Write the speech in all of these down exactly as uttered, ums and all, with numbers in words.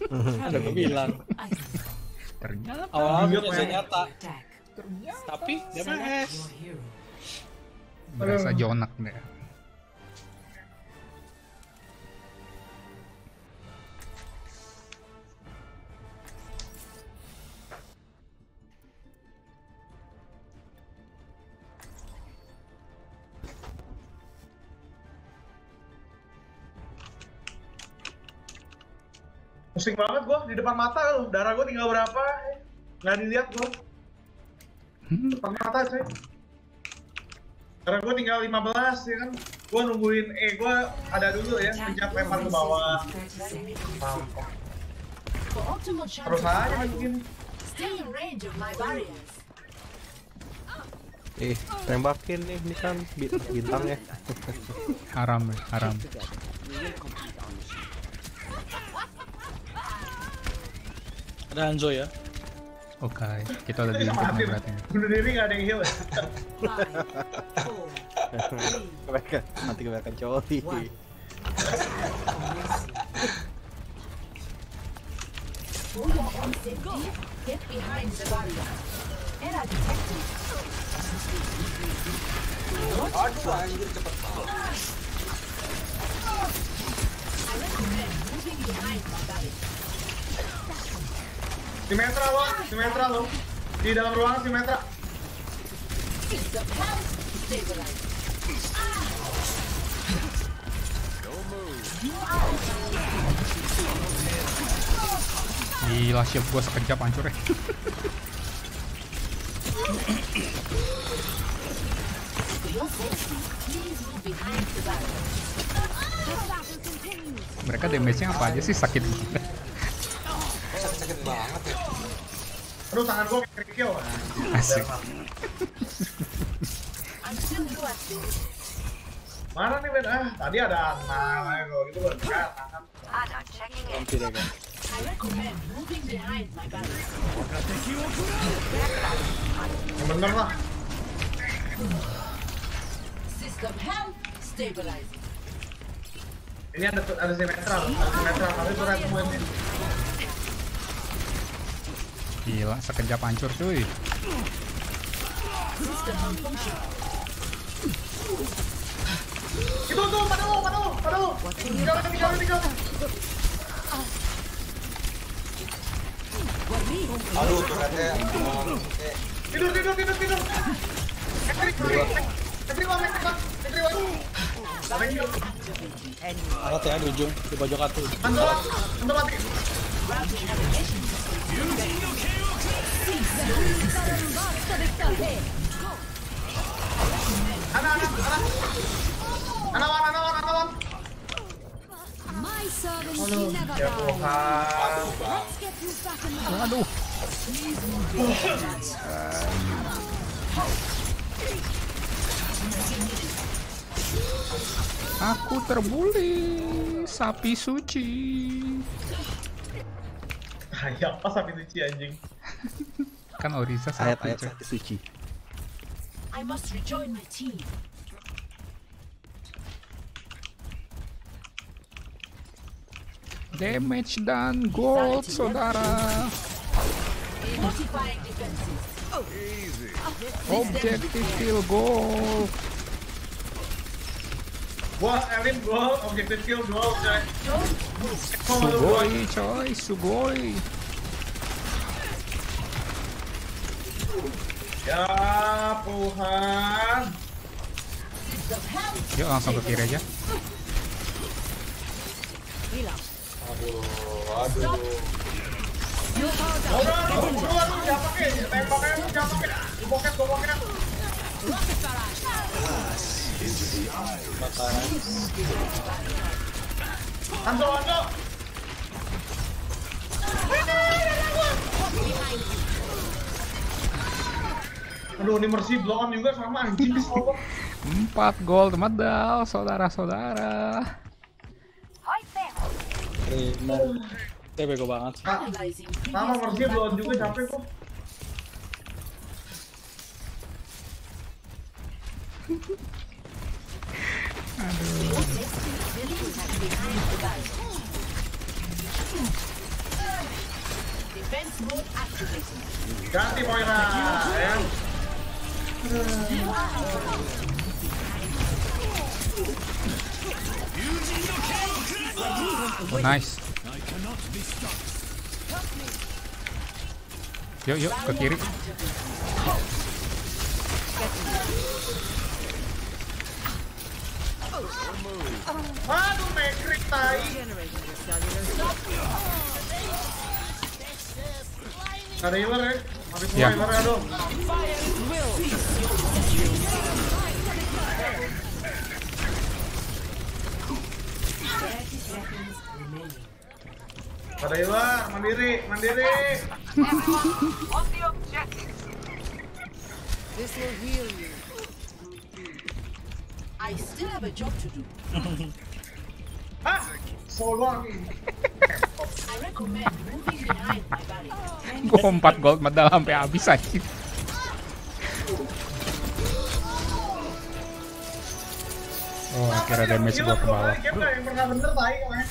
Ada gue bilang. Ternyata Awalnya bisa nyata. Tapi dia main. berasa jonak deh. Pusing banget gua di depan mata loh, darah gua tinggal berapa? Nggak dilihat gua. Hmm. Depan mata sih. Darah gua tinggal lima belas ya kan. Gua nungguin eh gua ada dulu ya, pencet lempar ke bawah. Mampus. Terus aja begini. Ih, tembakin nih, ini kan bintang ya. Haram, haram. Ada Hanzo ya. Oke, kita udah di input nih berarti. Bunuh diri nggak ada yang heal ya? Kebanyakan, nanti kebanyakan cowok. Aduh anjir cepet banget. Simetra lo, simetra lo. Di dalam ruangan simetra. Gila, shield gua sekejap hancur ya. Mereka damage-nya apa aja sih, sakit banget. Sakit banget ya. Aduh tangan gua kayak kill. Asik. Mana nih Ben? Ah, tadi ada anak, kalau gitu gua enggak tangan. Nanti deh kan. Yang bener lah. Ini ada ada simetra, ada simetra, tapi surat semua ini. Gila, sekejap hancur cuy. Itu tuh, pada lo, pada lo, pada lo. Tinggal, tinggal, tinggal. Aduh tuh katanya. Tidur, tidur, tidur, tidur. Ekstrik, ekstrik, ekstrik, ekstrik, ekstrik. Alat ya di ujung, di pojok kartu. Mantul, mantul mati. Anak, anak, anak. Anawan, anawan, anawan. Aduh, ya Tuhan. Waduh. Aku terbuli, sapi suci. Kayak apa sapi suci anjing? Kan Oriza sapi. Ayat-ayat cuy. sakti suci. I must rejoin my team. Damage dan gold, saudara. Modifying defenses. Objective kill gold. Gua Elin gua objective kill gua coy. Sugoi coy, sugoi. Ya Tuhan. Yuk langsung ke kiri aja. Aduh, aduh. Udah, udah, udah, lu jangan pakai, tembaknya lu jangan pakai. Di pocket gua pakai. Hanzo, Hanzo. Aduh, ini mercy blow on juga sama anjing di sobo. Empat gold medal, saudara-saudara. Terima. Dia bego banget. Ah, sama mercy blow on juga capek kok. Defense mode activated. Ganti Moira ya. Oh nice. Yuk yuk ke kiri. Aduh, mekrik tai. Ada healer ya? Habis Ya. healer ya dong. Ada healer, mandiri, mandiri. This will heal you. I still have a job to do. Ah, so long. I recommend moving behind my barrier. Gua empat gold medal sampai habis aja. Oh, akhirnya damage gua ke bawah. Game nggak yang pernah bener tai kemarin.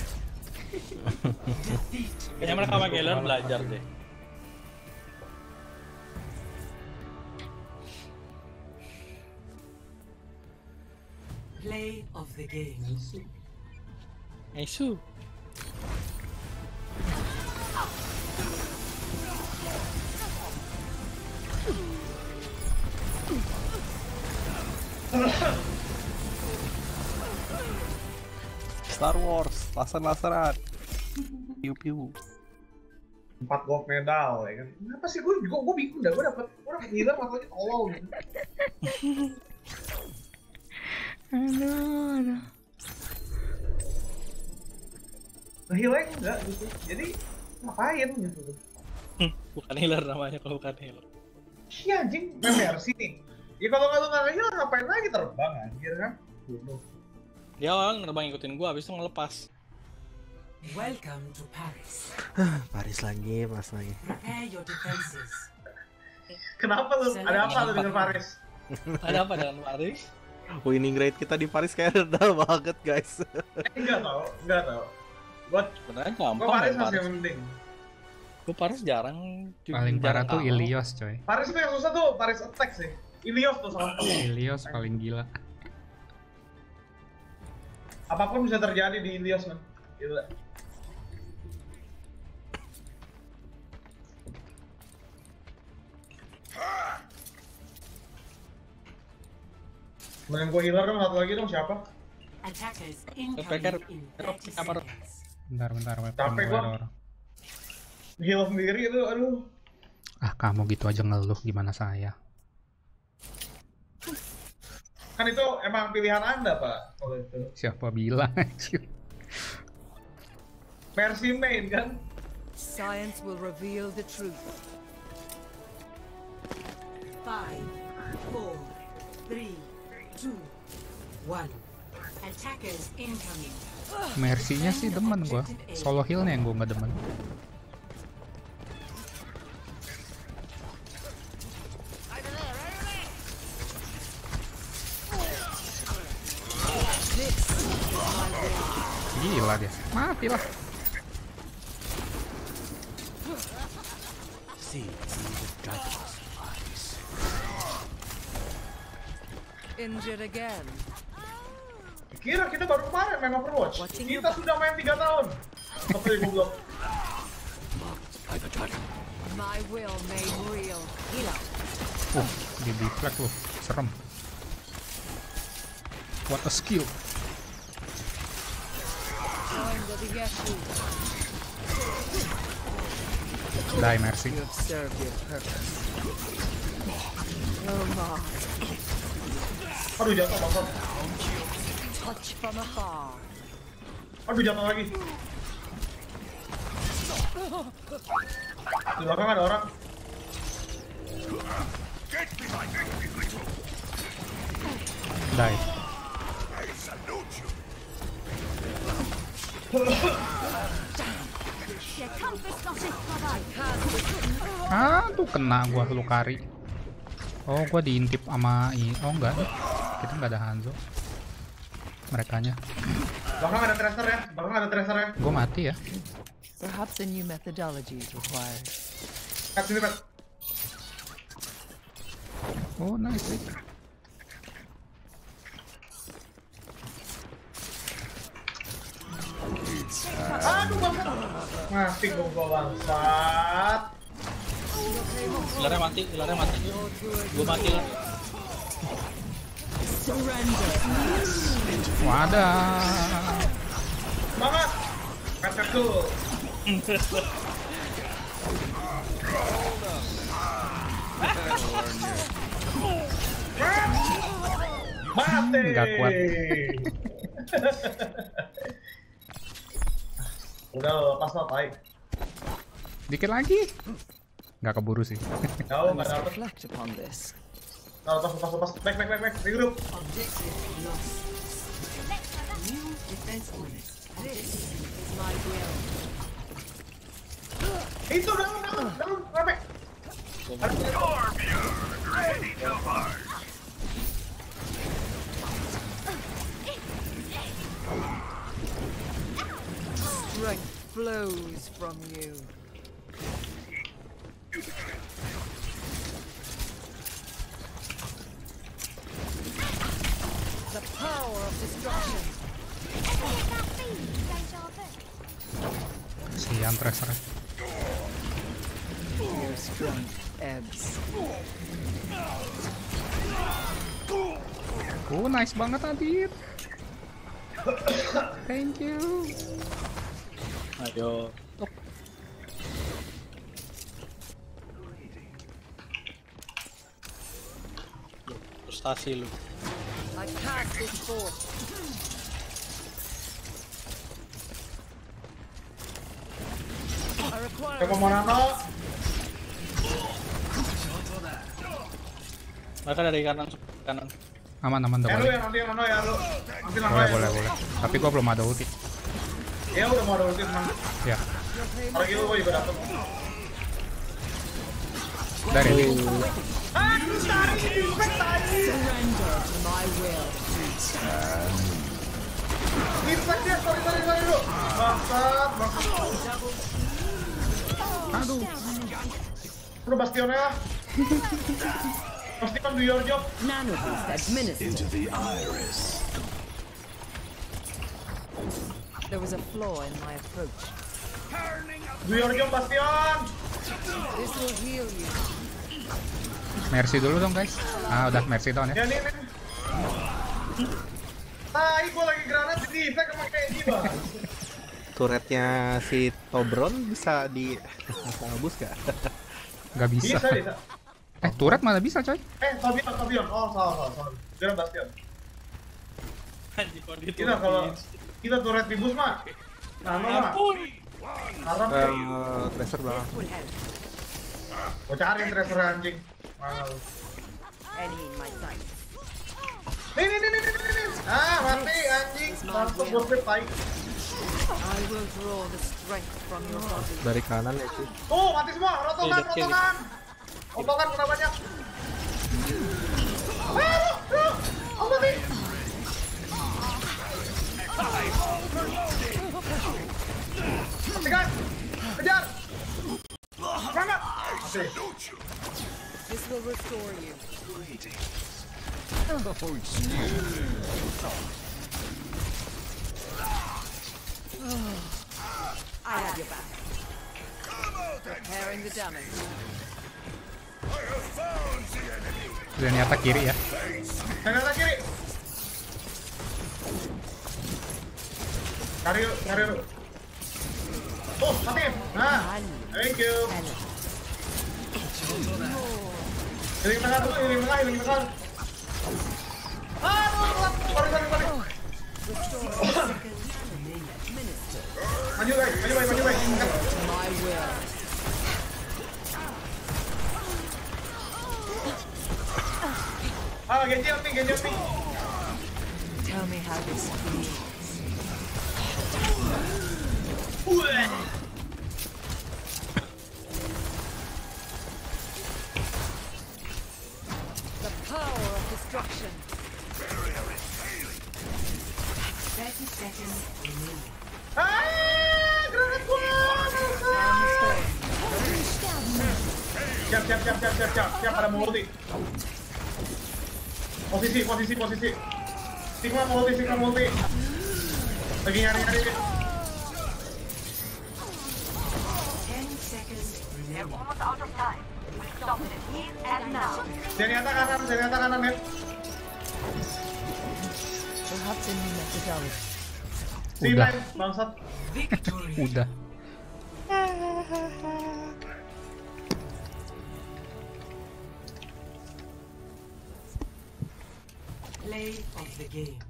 Kayaknya mereka sama Geller belajar deh. Play of the game. Aisu. Star Wars, laser-laseran. Piu-piu. Empat gold medal ya kan. Kenapa sih gue juga gue bingung dah, gue dapet gue dapet healer masalahnya tolol gitu. Aduh, aduh. Healing enggak gitu. Jadi ngapain gitu. Bukan healer namanya kalau bukan healer. Iya anjing, mercy nih. Ya kalau nggak lu nggak healer ngapain lagi terbang anjir kan? Bunuh. Dia orang nerbang ngikutin gua, habis itu ngelepas. Welcome to Paris. Paris lagi, pas lagi. Prepare your defenses. Kenapa lu? Ada apa lu dengan Paris? Ada apa dengan Paris? Winning rate kita di Paris kayak rendah banget, guys. Eh, enggak tau, enggak tau. Buat Sebenarnya gua gampang Paris main masih Paris. yang penting. Gua Paris jarang. Paling parah jarang tuh kalah. Ilios, coy. Paris tuh yang susah tuh, Paris attack sih. Ilios tuh sama. Ilios paling gila. Apapun bisa terjadi di Ilios kan. Gila. Mending gua healer dong, satu lagi dong siapa? Attackers Peker, incoming in thirty apa? seconds. Bentar, bentar, webcam Capek gua gua. ada orang. Heal sendiri itu, aduh. Ah, kamu gitu aja ngeluh, gimana saya? Kan itu emang pilihan anda pak, kalau itu. Siapa bilang? Mercy main kan? Science will reveal the truth. Five, four, three, two, one. Attackers incoming. Mercy-nya sih demen gua. Solo heal-nya yang gua nggak demen. Gila dia. Matilah. Injured again. Kira kita baru kemarin main Overwatch. Watching Kita sudah main tiga tahun. Tapi goblok. My will made real. Heal up. Uh, di deflect lu. Serem. What a skill. Join the Yeshu. Die, Mercy. You have served your purpose. Oh my. Aduh jatuh bangsat. Touch from afar. Aduh jatuh lagi. Di belakang ada orang. Die. Ah, tuh kena gua Lukari. Oh, gua diintip sama i. Oh, enggak. Kita nggak ada Hanzo. Merekanya. Belakang ada tracer ya. Belakang ada tracer ya. Gua mati ya. Perhaps a new methodology is required. Pet sini pet. Oh nice sih. Aduh bangsat. Mati gua bangsat. Pilarnya mati, pilarnya mati. Gua mati lah. Wadah. Semangat. Pet dulu. Mati. Nggak kuat. Udah lepas lah, baik. Dikit lagi. Nggak keburu sih. Jauh nggak dapet. Reflect upon this. Nah, lepas lepas lepas. Back back back back. Regroup. Objective lost. New defense points. This is my will. Itu dalam dalam dalam rame. Strength flows from you. The power of destruction. Sian tracer. Your strength ebbs. Oh nice banget Adit. Thank you. Ayo. Frustasi lu. I cast this forth. I require. Coba mau nano. Mereka dari kanan kanan. Aman aman Ya udah lu boleh. yang nanti yang nano ya lu. Nanti nano Boleh ya. boleh boleh. Tapi gua belum ada ulti. Ya udah mau ada ulti teman. Ya. Hari itu gua juga dapet. Dari ini. Surrender to my will. Infect dia, sorry sorry sorry lu. Bangsat, bangsat. Aduh. Lu bastionnya. Bastion do your job. Nano boost administered. There was a flaw in my approach. Do your job bastion. This will heal you. Mercy dulu dong guys. Ah udah mercy down Ya ya. nih nih. Tai gua lagi granat di effect sama kayak ini, Bang. Turretnya si Tobron bisa di bus gak? Nggak bisa. Bisa bisa. Eh turret mana bisa coy? Eh, Tobion, Tobion. Oh, salah salah salah. Dia bastion. Anjir kok gitu. Kita kalau kita turret di bus mah. Nano mah. Harap ya. Eh, Tracer belakang. Gua cari tracer anjing. Mana lu? Any in my sight. Nih nih nih nih nih nih. Ah, mati anjing. Langsung gua flip tai. I will draw the strength from your body. Dari kanan ya sih. Tuh, mati semua. Rotokan, Iya, kiri. rotokan. Rotokan kena banyak. Ah, lu, lu. Oh, mati. Mati kan? Kejar. Semangat. Mati. This will restore you. I have your back. Repairing the damage. Udah nyata kiri ya. Kanan kiri. Cari yuk, cari yuk. Oh, mati. Nah, thank you. Healing tengah dulu, healing tengah, healing tengah. Aduh, telat. Sorry, sorry, sorry. Maju guys, maju guys, maju guys. My will. Ah, Genji up nih, Genji up nih. Tell me how this feels. The power of destruction. thirty seconds remaining. Ah, granat gua. Down the stairs. Siap, siap, siap, siap, siap, siap, siap, ada mau ulti. Posisi, posisi, posisi. Sigma mau ulti, Sigma mau ulti. Lagi nyari-nyari dia. Zenyatta kanan, Zenyatta kanan ya. Si Udah. main, bangsat. Udah. Play of the game.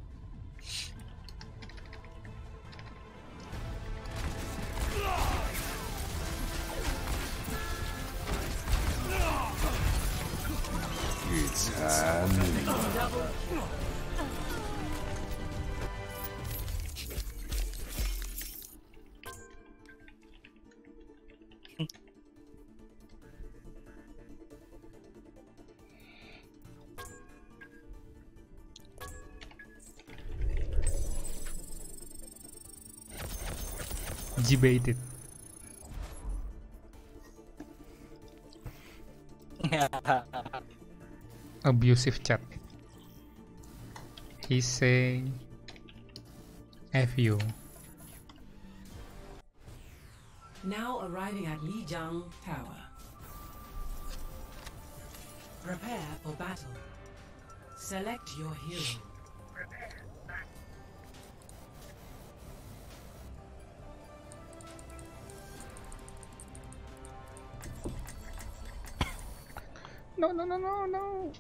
G-baited. Abusive chat. He's saying F you. Now arriving at Lijiang Tower. Prepare for battle. Select your hero. No, no, no, no, no.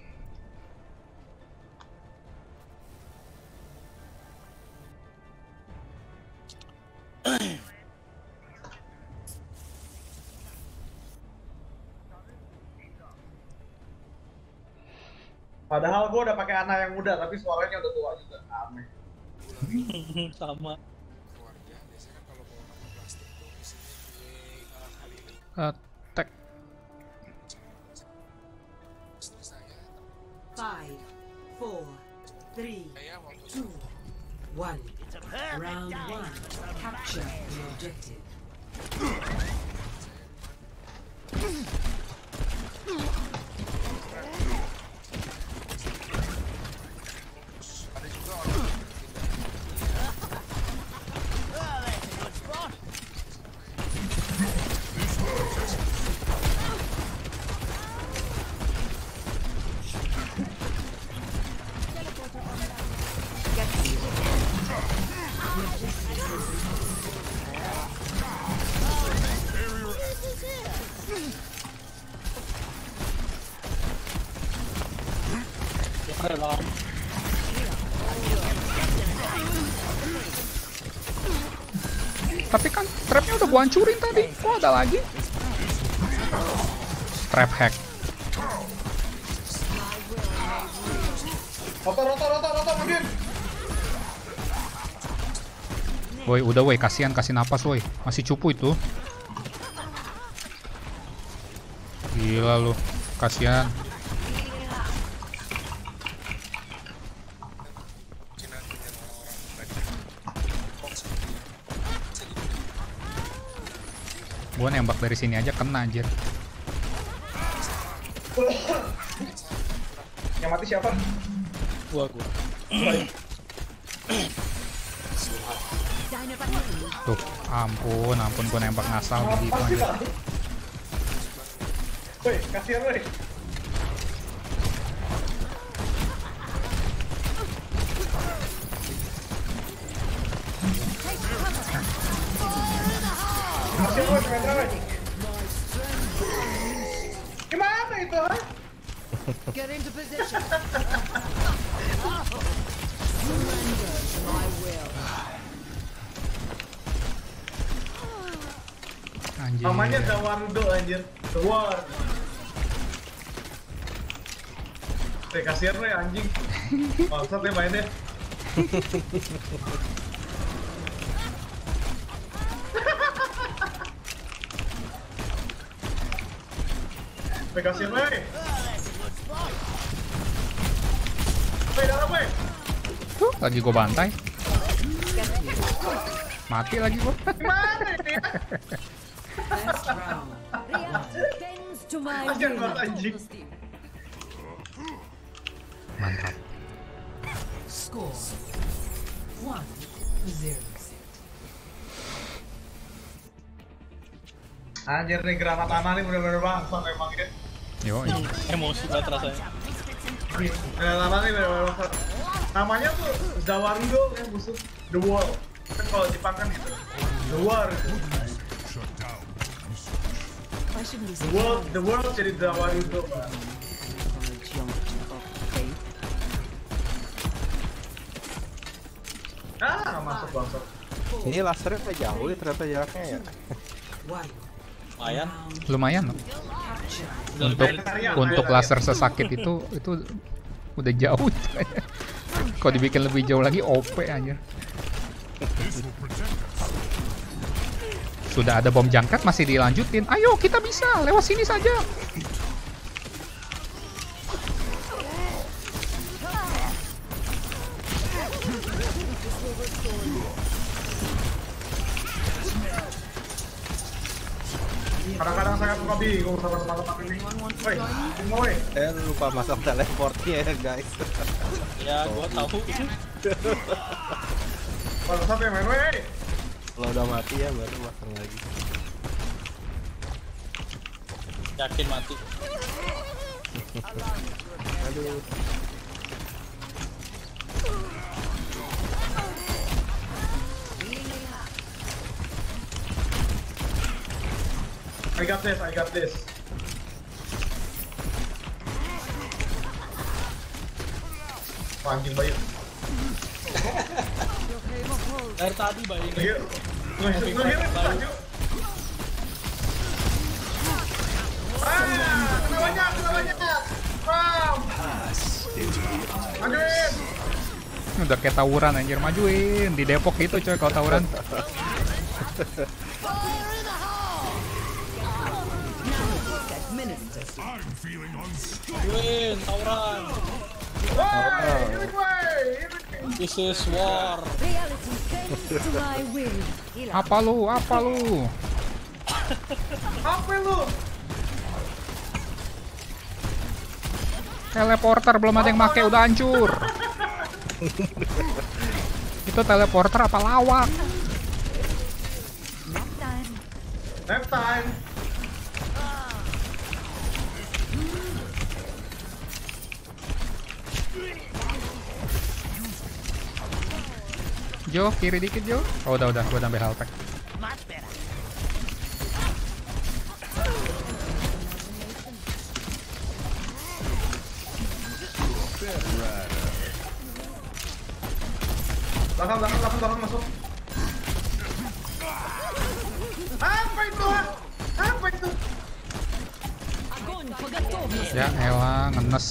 Padahal gue udah pakai anak yang muda, tapi suaranya udah tua juga. Aneh. Sama. Attack. Five, four, three, two, one. Round one. Capture the objective. Tapi kan trapnya udah gua hancurin tadi. Kok ada lagi? Trap hack. Roto, roto, roto, roto, mungkin. Woi, udah woi, kasihan kasih napas woi. Masih cupu itu. Gila lu. Kasihan. Gua nembak dari sini aja kena anjir. Yang mati siapa? Gua, gua. Tuh, ampun, ampun gua nembak ngasal begitu Apa sih, anjir. Pak? Woi, kasihan woi. Kasihan woi, Petra woi. Gimana itu, ha? Get into position. Anjir. Namanya Zawarudo anjir. The War. Woi, kasihan woi anjing. Bangsat ya mainnya. Woi, kasihan woi. Woi, dalam woi. Tuh, lagi gua bantai. Mati lagi gua. Gimana ini? Best round. React things To my Kasian will. banget anjing. Mantap. Score one zero. Anjir nih granat tanah nih bener-bener bangsat emang ya. Yo, Emosi banget rasanya. Granat tanah nih bener-bener bangsat. Namanya tuh Zawarudo ya musuh The Wall. Kan kalau Jepang kan gitu. The War. I shouldn't be The World, the world jadi Zawarudo. Ah, masuk bangsat. Ini lasernya kayak jauh ya ternyata jaraknya ya. Lumayan. lumayan loh. Udah Untuk lebih- untuk laser sesakit itu itu udah jauh. Kalau dibikin lebih jauh lagi O P aja. Sudah ada bom jangkat masih dilanjutin. Ayo kita bisa lewat sini saja. Kadang-kadang saya suka bingung sama teman-teman ini. Woi, woi. Eh lupa masang teleportnya ya guys. Ya, gua tahu. Bangsat ya main, woi. Kalau udah mati ya baru masang lagi. Yakin mati. Aduh. I got this, I got this. Anjing bayi. Dari tadi bayi. Ayo. Ngehirup, ngehirup, lanjut. Ah, kena banyak, kena banyak. Bam. Majuin. Udah kayak tawuran anjir, majuin. Di Depok gitu coy kalau tawuran. Win, tawuran. Woi, ini gue. Ini. This is war. Reality bends to my will. Heal up. Apa lu? Apa lu? Apa lu? Teleporter belum ada yang make udah hancur. Itu teleporter apa lawak? Nap time. Nap time. Jo, kiri dikit Jo. Oh udah udah, gua nambah health pack. Belakang, belakang, belakang, belakang masuk. Apa itu? Apa itu? Ya elah, ngenes.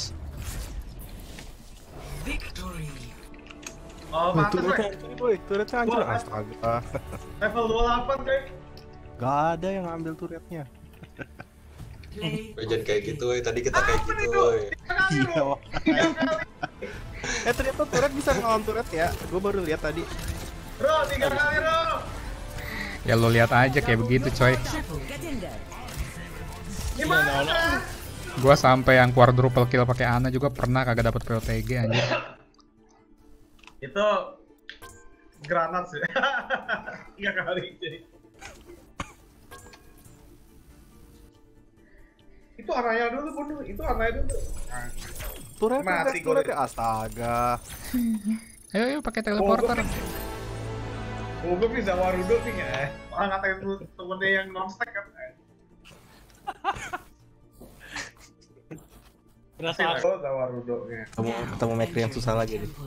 Oh, Wih, pantas, turretnya weh. hancur, woi, turretnya hancur. Wah. Astaga. Level dua puluh delapan, coy. Gak ada yang ngambil turretnya. Woi, jangan kayak gitu, woi. Tadi kita kayak Apa gitu, itu? woi. Tiga kali, Iya, bro. Wak. Tiga kali. Eh ternyata turret bisa ngelawan turret ya. Gue baru lihat tadi. Bro, tiga kali, bro. Ya lo lihat aja kayak begitu coy. Get in there. Gimana? Gua sampai yang quadruple kill pakai Ana juga pernah kagak dapet P O T G anjir. Itu granat sih. Tiga kali, jadi. Itu Araya dulu, bunuh. Itu Araya dulu. Turret, Mati turret, turret gua. ya. Astaga. Ayo ayo pakai teleporter. Oh, gue bisa Zawarudo nih ya. Orang ngatain tuh temennya yang non-stack kan. Berasa Pasti aku Zawarudo nya. Ketemu ketemu Macri yang susah lagi nih.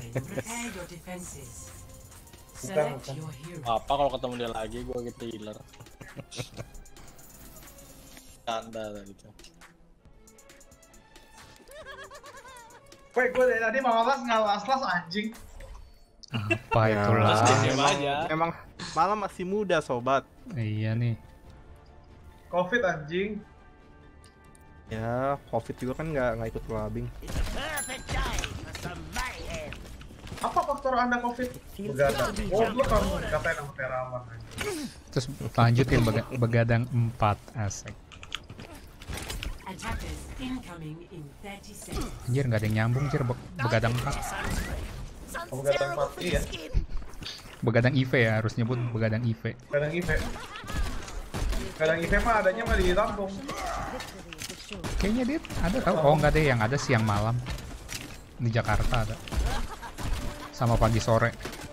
Bukan, bukan. apa kalau ketemu dia lagi gua gitu healer. Tanda gitu. Woi, gue dari tadi mau las nggak las-las anjing. Apa Ya, itu lah? Terus diam emang, aja. emang malam masih muda sobat. Iya nih. Covid anjing. Ya, Covid juga kan nggak nggak ikut clubbing. Apa faktor anda Covid? Begadang. Oh, lu kamu katain sama Terawan anjing. Terus lanjutin bega- begadang empat asik. Attackers incoming in thirty seconds. Anjir nggak ada yang nyambung, Jir. Be begadang empat. Oh, begadang empat, iya. Begadang I V ya, harus nyebut begadang I V. Begadang I V. Begadang I V mah adanya mah di Lampung. Kayaknya dia ada tau. Oh nggak deh, yang ada siang malam. Di Jakarta ada. Sama pagi sore.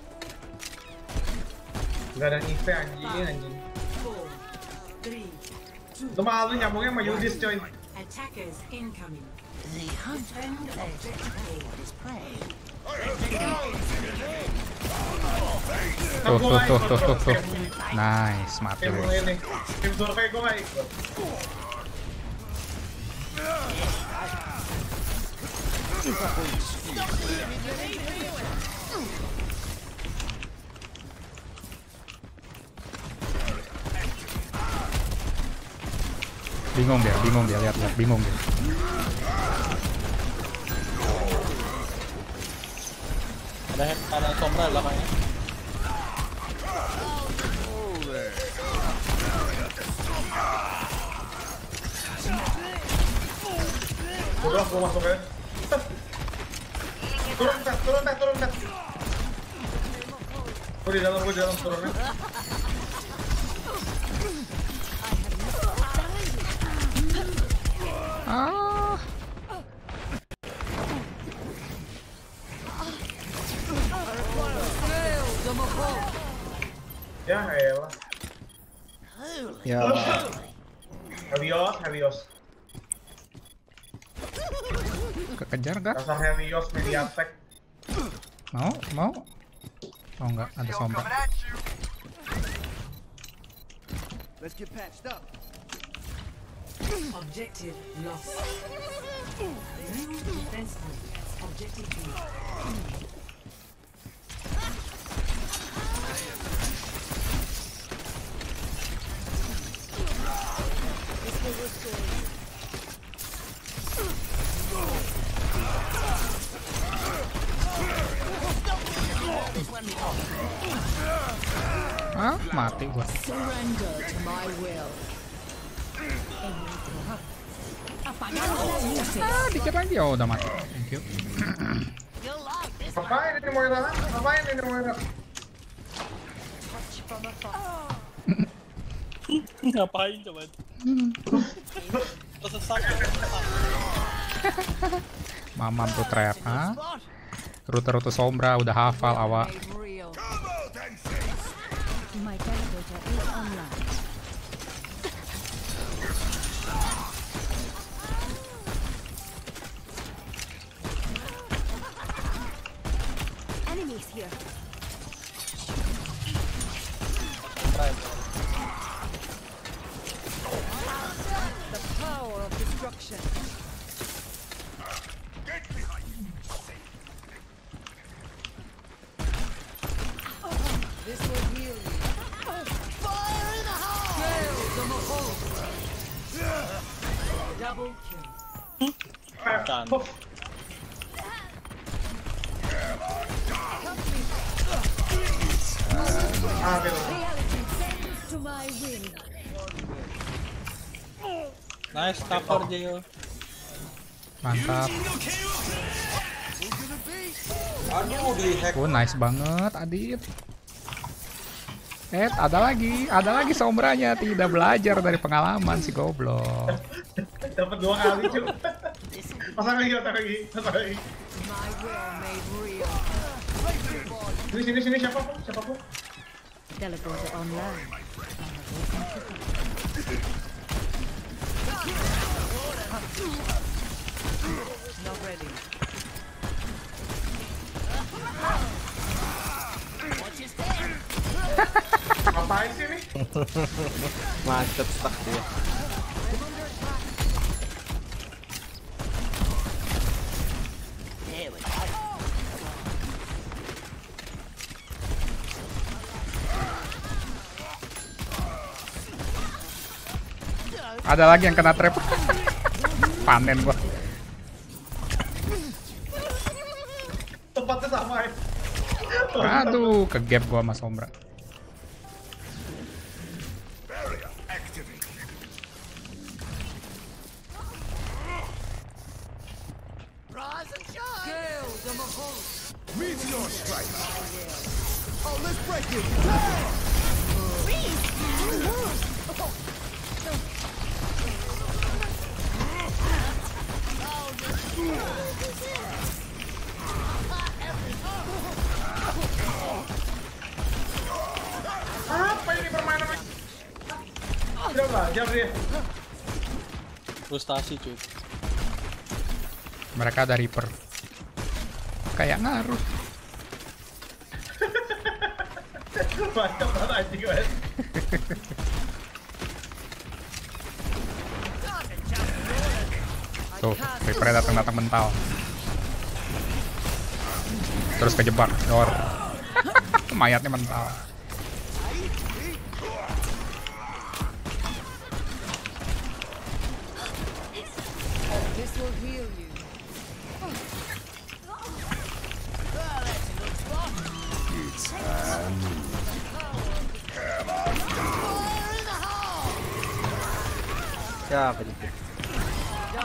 Begadang I V anjing, anjing. Four, three, two. Itu mah lu nyambungnya sama Yudis, coy. Attackers incoming. Defend objective A. Tuh tuh tuh tuh tuh tuh. Nice, mati Tim lu. ini, tim survei gue nggak ikut. Bingung dia, bingung dia, lihat lihat, bingung dia. Ada ada Sombra di belakangnya. Udah, gue masuk ya. Turun, tet, turun, tet, turun, tet. Gue di dalam, gue di dalam turunnya. Ah. Ya, elah. Ya. Helios, Helios. Kekejar gak? Dasar Helios Mediatek. Mau? Mau? Oh enggak, ada sombra. Let's get patched up. Objective lost. New defense point. Objective B. Ah, mati gua. Surrender to my will. Ah, dikit lagi. Oh, udah mati. Thank you. Ngapain ini Moira? Ngapain ini Moira? Ngapain coba? Tersesat. Mamam tuh trap, ha? Rute-rute sombra udah hafal awak. Made real. My teleporter is online. Enemies here. The power of destruction. This will heal you. Fire in the hole! Kill the Mahol! Double kill. Done. Ah, gitu. Reality sends to my will. Nice cover Jeo. Mantap. Aduh, di hack. Oh, nice banget, Adit. Eh, ada lagi, ada lagi sombranya. Tidak belajar dari pengalaman si goblok. Dapat dua kali cuy. Pasang lagi, pasang lagi, pasang lagi. My will made real. Sini, sini, sini, siapa pun, siapa pun. Teleporter online. Not ready. Ngapain sih nih? Macet stuck dia. Ada lagi yang kena trap. Panen gua. Tempatnya sama ya. Aduh, ke gap gua sama sombra. Apa ini permainan? Udah belajar dia. Frustasi cuy. Mereka ada Reaper. Kayak ngaruh. Banyak banget anjing banget. Tuh, Reaper datang-datang mental. Terus kejebak, dor. Mayatnya mental. This will heal you. Ya, kejepit. Ya,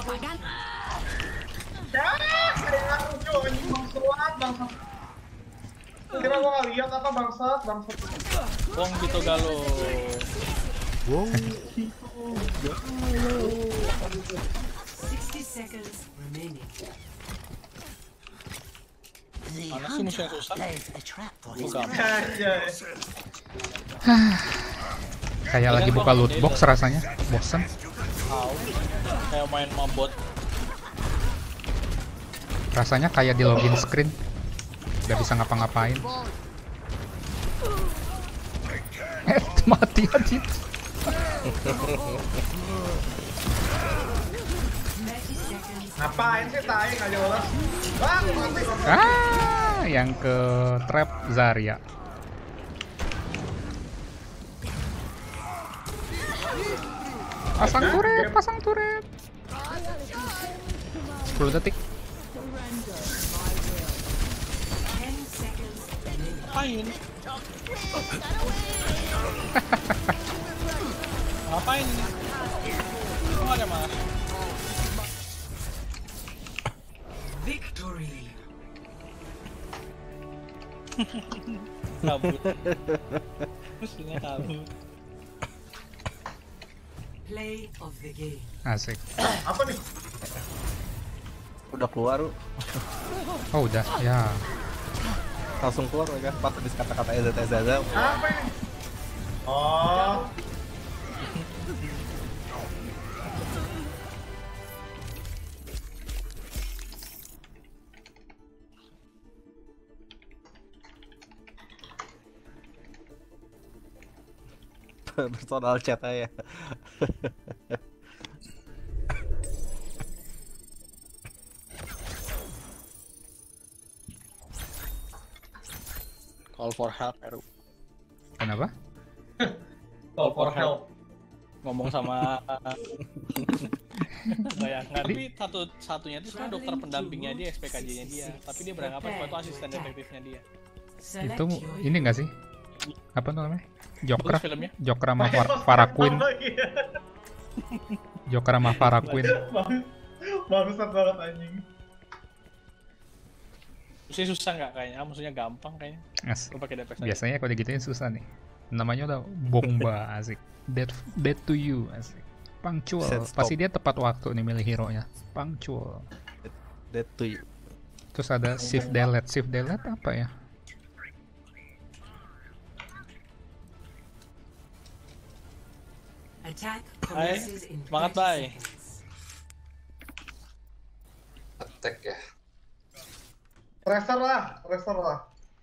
kayak aku cuy, anjing bangsat, bangsat. Kira gua nggak lihat apa bangsat, bangsat. Wong gitu galo. Wow. sixty seconds remaining. Mana sih musuh yang susah? Bukan. Anjay. Kayak lagi buka loot box rasanya. Bosen. Tahu. Kayak main mabot. Rasanya kayak di login screen. Gak bisa ngapa-ngapain. Eh, mati aja. Ngapain sih tai nggak jelas? Wah, mati. Ah, yang ke trap Zarya. Pasang turret, pasang turret. sepuluh detik. Ngapain? Ngapain ini? Kok ada mas? Victory. Kabut. Mestinya kabut. Play of the game. Asik. Apa nih? Udah keluar, Ru. Oh udah, ya. Langsung keluar aja. Pas habis kata-kata E Z E Z. Apa ini? Oh. Personal chat aja. Call for help, Eru. Kenapa? Call for help. Ngomong sama bayangan. Tapi satu satunya itu sebenarnya dokter pendampingnya dia, S P K J-nya dia. Tapi dia beranggapan kalau itu asisten detektifnya dia. Select Itu your ini enggak sih? Apa namanya? Jokra. Bagus filmnya. Jokra sama Far- Farah Queen. Jokra sama Farah Queen. Bangsat banget anjing. Maksudnya susah nggak kayaknya? Ah, maksudnya gampang kayaknya. Asik. Lu pakai D P S aja. Biasanya kalau digituin susah nih. Namanya udah bomba, asik. Dead, dead to you, asik. Punctual. Set stop. Pasti dia tepat waktu nih milih hero-nya. Punctual. Dead to you. Terus ada shift delete. Shift delete apa ya? attack Hai, commences in semangat, thirty Bay. seconds. Attack ya. Tracer lah, tracer lah.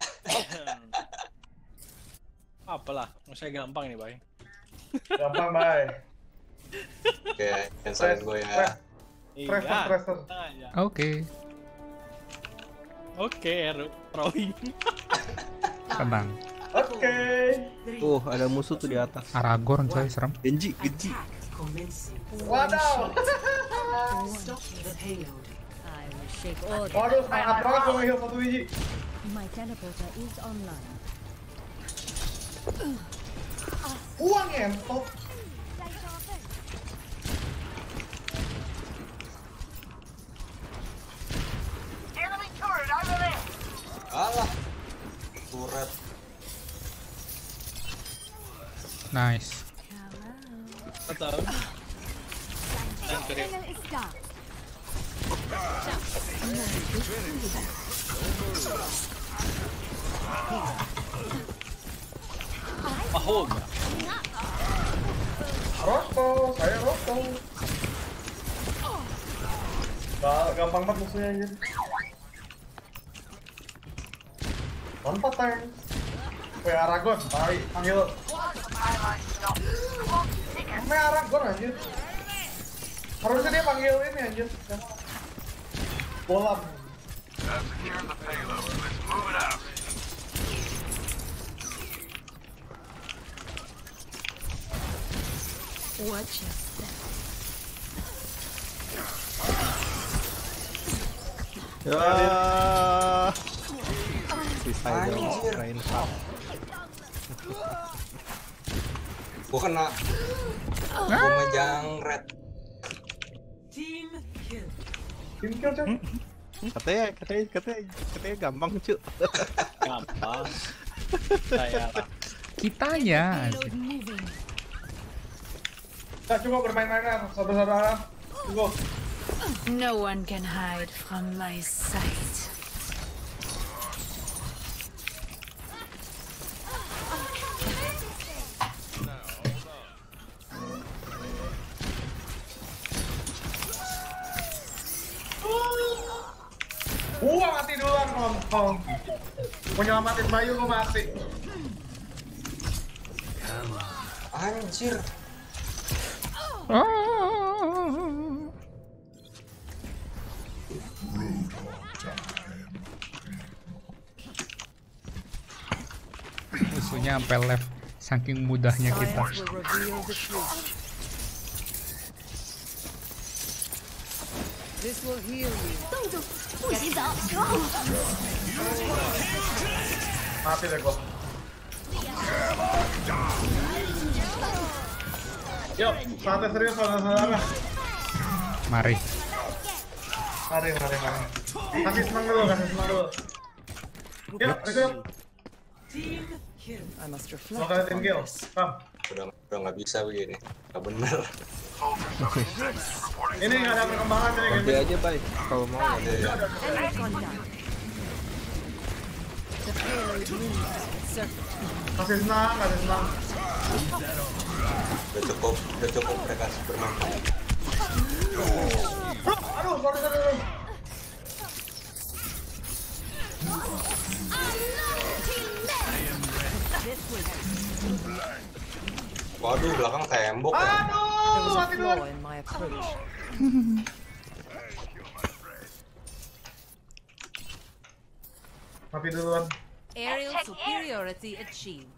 Apalah, maksudnya gampang nih, Bay. Gampang, Bay. Oke, cancelin gue ya. Tracer, tracer. tenang aja. Oke. Oke, Eru. Throwing. Tenang. Oke. Tuh, ada musuh tuh di atas. Aragorn coy, serem. Genji, Genji. Attack commencing. Wadaw. Stop the payload. I will shake all the Waduh, semangat banget gue nge-heal satu biji. My teleporter is online. Uang ngentot. turret. Nice. Atau Anchor. Mahog. Rosto, saya Rosto. Gak gampang banget musuhnya anjir. Lompat tank. Weh Aragon, tai, panggil. Weh Aragon anjir. Harusnya dia panggil ini anjir. Bolam. Watch your step. Ya. Sisa dong, Reinhardt. Gua kena. Gua mejang red. Team kill. Tim kill cuy. Katanya, katanya, katanya, katanya gampang cu. Gampang. Saya Kitanya. Nah, coba bermain-mainan, saudara-saudara. Tunggu. No one can hide from my sight. Gua mati duluan, Kong. Mau nyelamatin Bayu, gua mati. Anjir. Musuhnya sampai left, saking mudahnya kita. Science will reveal the truth. This will heal you. Mati deh gua. Yuk, saatnya serius saudara-saudara. Mari. Mari, mari, mari. Kasih senang dulu, kasih senang dulu. Yuk, rekrut. Team kill. I must Mau reflect kalian tim on kill. this. Kam. Udah udah nggak bisa begini. Nggak bener. Ini nggak ada perkembangan ini Nanti game. aja baik. Kalau mau ada ya. The pale blue circle. Kasih senang, kasih senang. Udah cukup, udah cukup mereka bermain. Bro, aduh, sorry, sorry, sorry. Waduh, belakang tembok. There Aduh, was a mati duluan. flaw in my approach. Mati duluan. Aerial superiority achieved.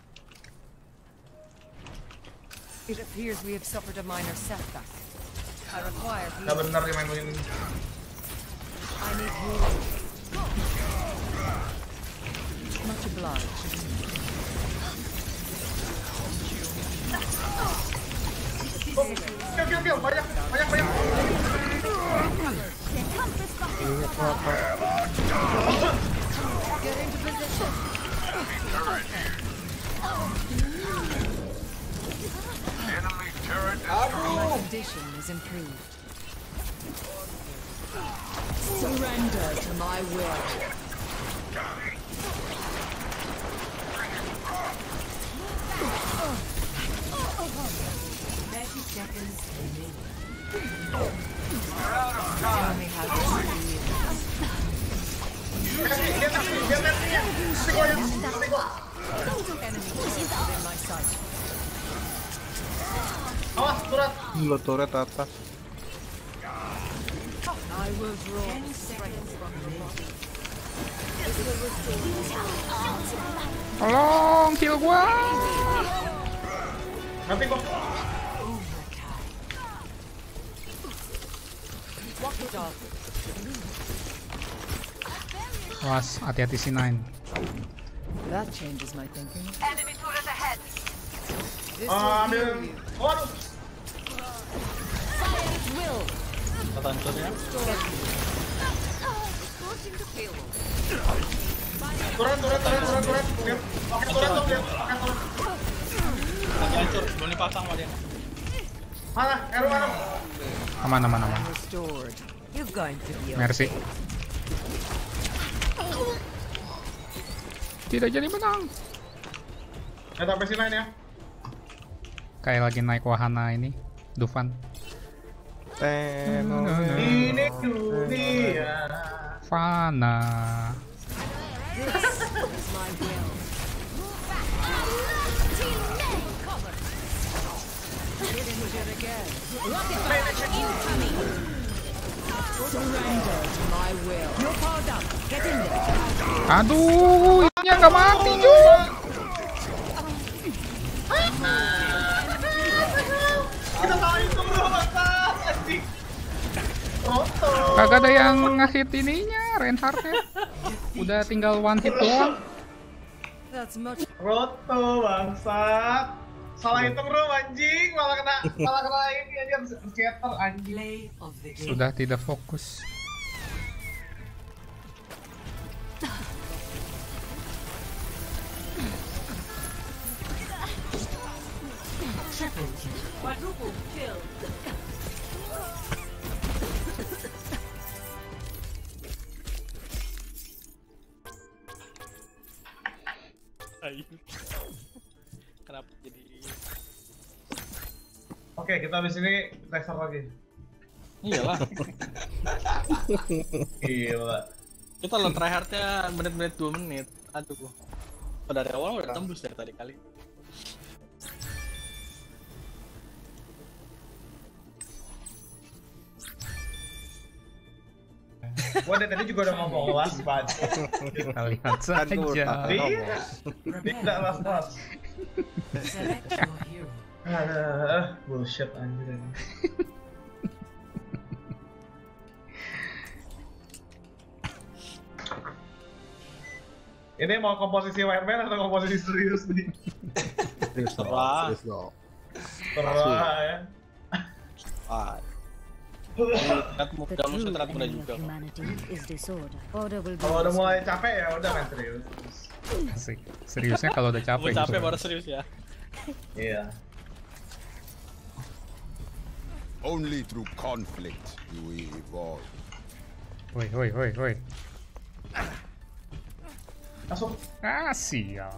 It appears we have suffered a minor setback. I require Nggak healing. bener nih main begini. I need healing. Much obliged. Oh, kill, kill, kill. Banyak, banyak, banyak. Get into position. My condition is improved. Surrender to my will. Thirty seconds remaining. Tell me how this feels. Kasih, dia kasih, dia kasih. Kasih gua, yuk. Kasih gua. Enemy within my sight. Awas, surat. Lo turret atas. I will draw strength from the body. Tolong, kill gua. Nanti gua. Walk it off. Was, hati-hati si Nine. That changes my thinking. This Ah, will ambil. heal you. Waduh. Will. Tanturnya. Escorting the payload. Turun, turun, turun, turun, turun. Lihat, pakai turun tuh, lihat, pakai turun. Lagi hancur, belum dipasang sama dia. Mana? Eru mana? Aman, aman, aman. Restored. You're going to be okay. Mercy. Tidak jadi menang. Lihat sampai sini ya. Kayak lagi naik wahana ini, Dufan. Tenor. Ini dunia. Fana. This is my will. Getting hit again. Surrender to my will. You're powered up. Get in there. Aduh, ini nggak mati juga. Kita tahu itu bro, masa anjing. Roto. Kagak ada yang nge-hit ininya, Reinhardt-nya. Udah tinggal one hit doang. That's much. Roto bangsat. Salah hitung bro anjing, malah kena malah kena ini aja scatter anjing. Play of the game. Sudah tidak fokus. Quadruple kill. Ayo. Kenapa jadi? Oke, kita habis ini restart lagi. Iyalah. Gila. Kita lo tryhardnya menit-menit dua menit. Aduh. Pada dari awal udah tembus dari tadi kali. Gua dari tadi juga udah ngomong was bad. Kita lihat saja. Iya. Tidak was was. Select your hero. Ah, bullshit anjir ini. Ini mau komposisi Wireman atau komposisi serius nih? Terserah. Serius dong. Terserah ya. Ah, Lihat muda The musuh true ternyata muda enemy of juga. humanity is disorder. Order will be Kalau udah mulai restored. capek ya udah main serius. Asik. Seriusnya kalau udah capek. Gue capek gitu. baru serius ya. Iya. Only through conflict do we evolve. Woi, woi, woi, woi. Masuk. Ah, sial.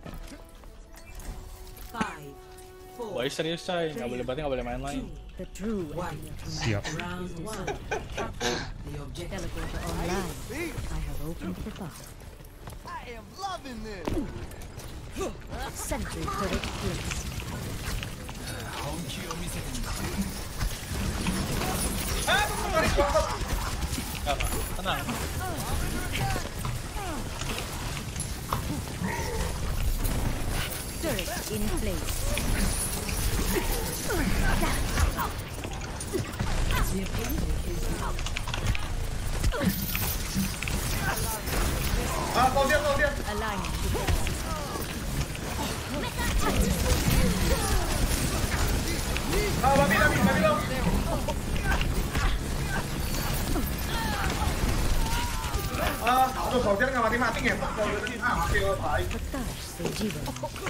Five, four, Boy serius coy, nggak boleh berarti nggak boleh main-main. The true enemy of humanity Siap. round one. The objective. Teleporter online. I have opened the file. I am loving this. Sentry turret placed. Ah, tunggu, garis banget. Nggak apa, tenang. Turret in place. Ah, tau dia, tau dia. Aligning. Ah, babi, babi, babi lo. Ah, aduh, soldier nggak mati-mati ya? Ah, mati lo, baik. Prakash se Jeevan.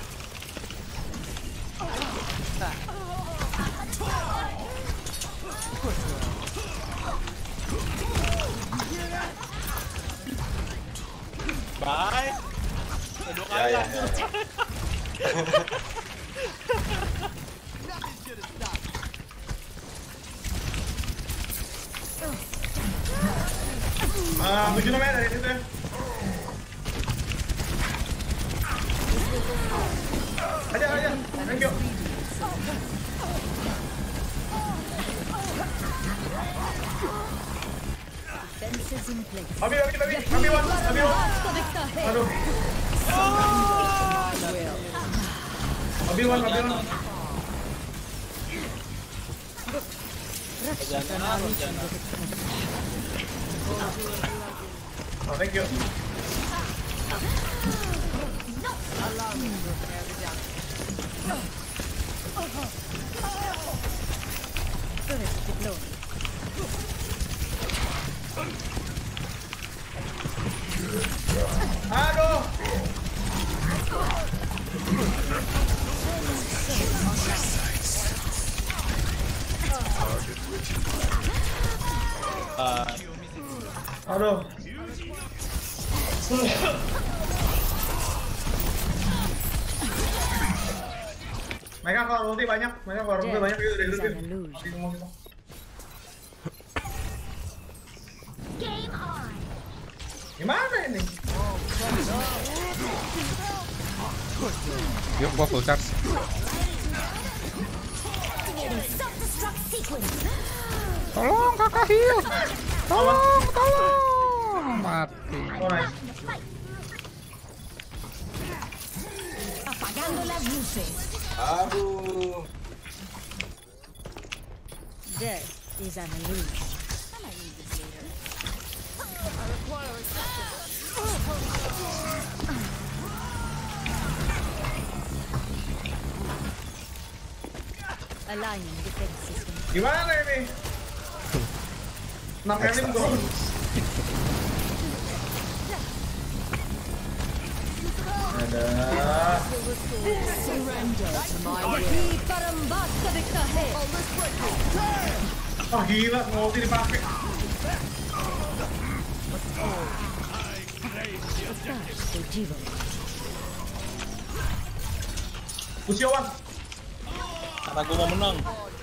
Bye. Dua Ya kali ya lah. ya. Ah, tujuh namanya dari situ ya. Aja, aja. Thank you. Fences in place. Babi, babi, babi. Babi one, babi one. Aduh. Babi one, babi one. Jangan, jangan. Oh, thank you. Turret deployed. Ah, Aduh. Mereka kalau ulti banyak, mereka kalau ulti banyak itu udah hidupin. Gimana ini? Yuk, gua full charge. Tolong kakak heal. Tolong, tolong. Mati. Oh, nice. Apagando las luces. Aduh. Death is an illusion. I might need this later. I require assistance. Aligning defense system. Gimana ini? enam elim gol. Ada. Surrender to my will. Oh gila, ulti dipakai. Usiawan. Karena gue mau menang.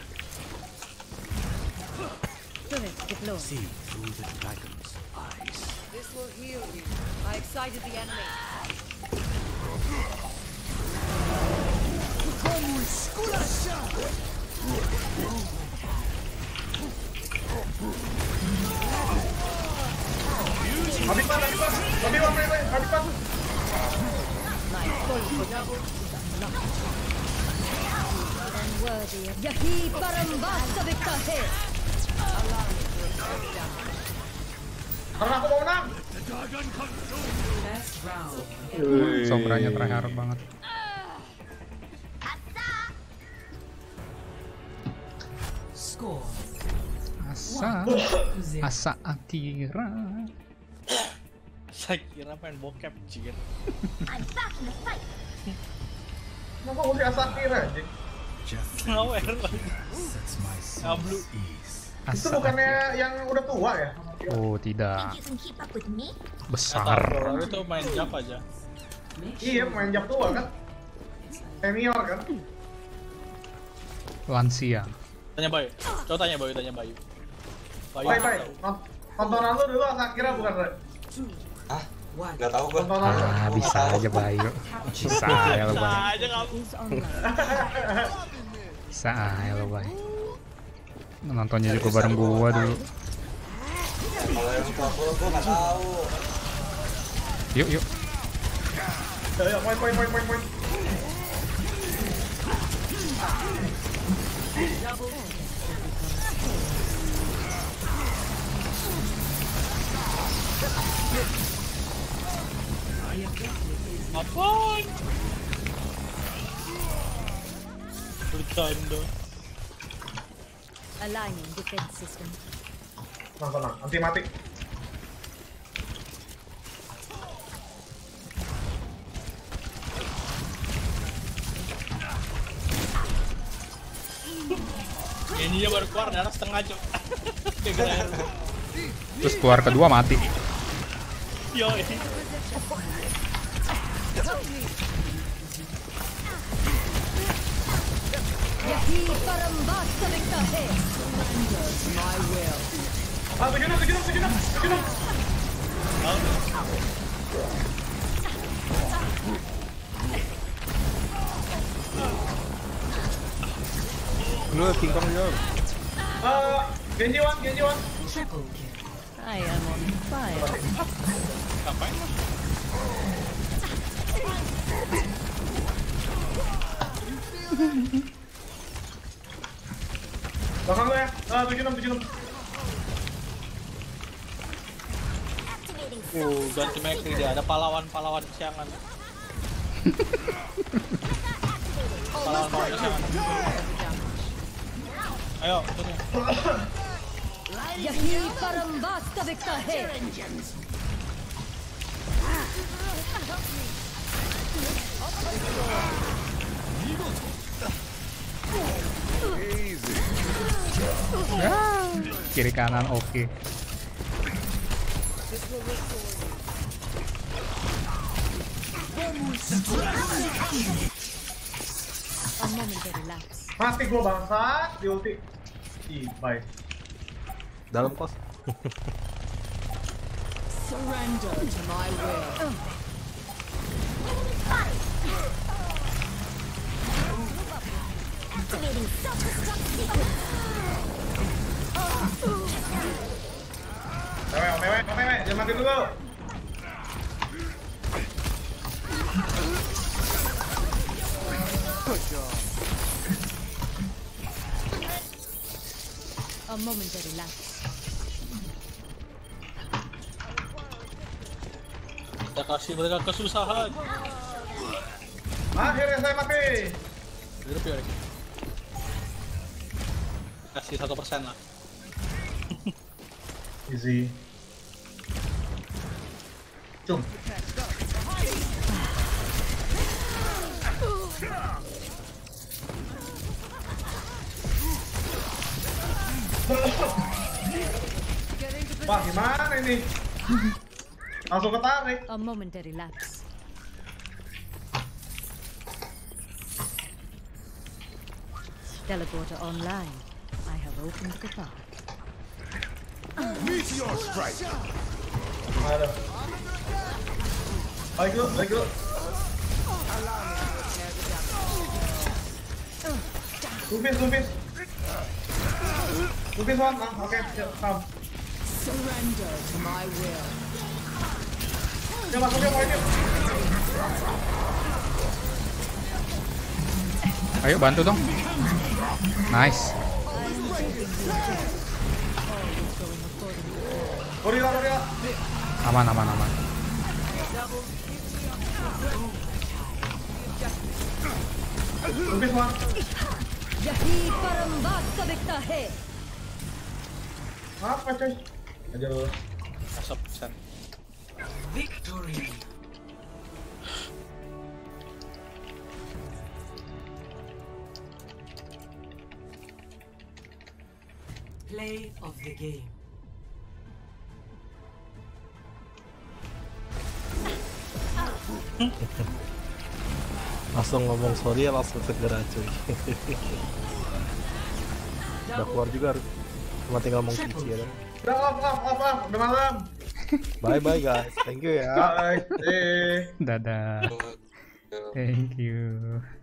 See through the dragon's eyes. This will heal you. I excited the enemy. Habis pan, habis pan, habis pan, habis pan. Karena aku mau menang. Sombranya terakhir banget. Asa, asa Akira. Saya kira main bokep, jir. Kenapa ulti Asakira anjing? Nowhere lagi. Ngablu. Itu bukannya yang udah tua ya? Oh tidak. Besar. Itu main jump aja. Iya, main jam tua kan? Senior kan? Lansia. Tanya Bayu. Coba tanya Bayu, tanya Bayu. Baik, baik. Tontonan lu dulu Asakira bukan, Red? Hah? Nggak tahu gua. Ah, bisa aja Bayu. Bisa aja lo Bayu. aja kamu. Bisa aja lo Bayu. Nontonnya juga bareng gua dulu. Kalau yang tua-tua gua nggak tahu. Yuk, yuk. Ayo, poin, poin, poin, poin, poin. Apaan? Bercanda. Aligning defense system. Tenang, tenang, anti mati. Ini dia baru keluar darah setengah cok. Terus keluar kedua mati. Yo. Ah, tujuh enam, tujuh enam, tujuh enam, tujuh enam. Lu King Kong jauh. Eh, Genji Wan, Genji Wan. I am on fire. Ngapain lo? Belakang lu ya. Ah, tujuh enam, tujuh enam. Uh, ganti Mekri dia. Ada pahlawan-pahlawan kesiangan. Pahlawan-pahlawan kesiangan. Ayo, sini. Yahi parambasta vektahe. Ya, kiri kanan oke. will restore you. A momentary lapse. Mati gua bangsat di ulti. Ih, bye. Dalam kos. Surrender to my will. Activating self-destruct sequence. Mewe, mewe, mewe, jangan mati dulu. A momentary lapse. Kita kasih mereka kesusahan. Akhirnya saya mati. Hidup ya, Rick. Kasih satu persen lah. Easy. Cung. Wah, gimana ini? Langsung ketarik. A momentary lapse. Teleporter online. I have opened the path. Meteor strike. Aduh. Baik lu, baik lu. Lupis, lupis. Lupis one, ah, oke, siap, come. Surrender to my will. Ya masuk ya poinnya. Ayo bantu dong. Nice. Gorila, gorila. Aman, aman, aman. Lupis one. Yahi parambak sabekta hai. Apa coy? Aja lu. Satu persen. Victory. Play of the game. Langsung ngomong sorry ya langsung segera cuy. Udah keluar juga, cuma tinggal ngomong cici ya. Udah off, off, off, off. Udah malam. Bye bye guys, thank you ya. Bye. Eh. Dadah. Thank you.